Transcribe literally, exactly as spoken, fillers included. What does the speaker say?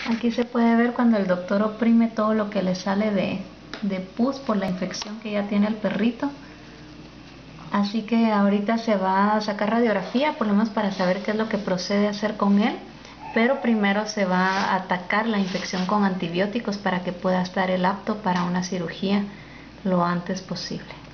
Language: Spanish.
Aquí se puede ver cuando el doctor oprime todo lo que le sale de, de pus por la infección que ya tiene el perrito. Así que ahorita se va a sacar radiografía, por lo menos para saber qué es lo que procede a hacer con él. Pero primero se va a atacar la infección con antibióticos para que pueda estar él apto para una cirugía lo antes posible.